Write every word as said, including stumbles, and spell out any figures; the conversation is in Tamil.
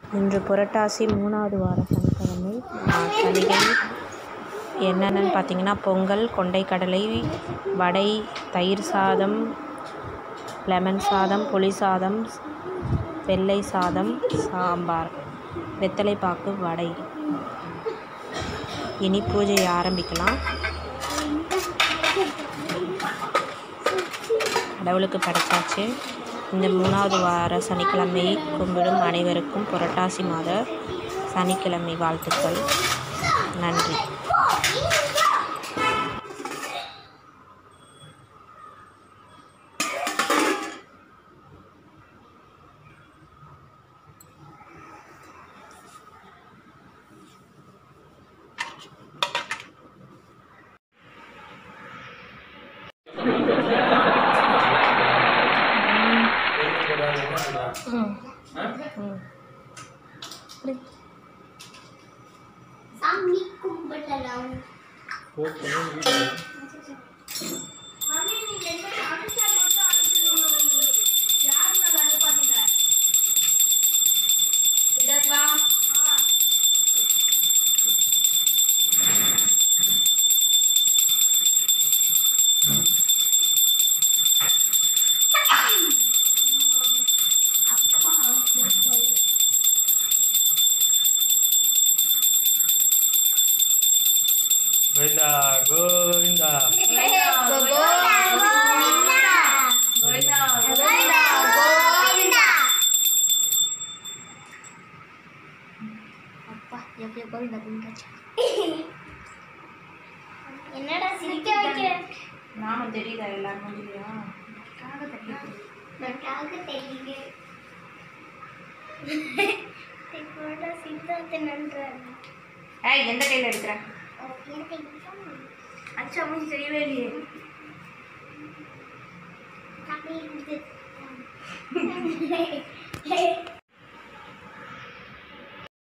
இன்று புரட்டாசி மூணாவது வார சனிக்கிழமை. சலுகை என்னென்னு பார்த்தீங்கன்னா, பொங்கல், கொண்டைக்கடலை, வடை, தயிர் சாதம், லெமன் சாதம், புளி சாதம், வெள்ளை சாதம், சாம்பார், வெத்தலைப்பாக்கு, வடை. இனி பூஜையை ஆரம்பிக்கலாம். கடவுளுக்கு படைச்சாச்சு. இந்த மூணாவது வார சனிக்கிழமை கும்பிடும் அனைவருக்கும் புரட்டாசி மாத சனிக்கிழமை வாழ்த்துக்கள். நன்றி. சாமி கும்பிடலாம். Govinda, Govinda. என்னடா சிரிக்க வைக்க? நாம தெரியுதா எல்லாருக்கும்? தெரியுதா? நன்றாக தெரியுது. இப்போட சித்தார்த்த நன்றாக. ஏய், எந்த கையில் எடுக்கிற? அச்சா மூஞ்சி தெரியவே இல்லையே. அப்படி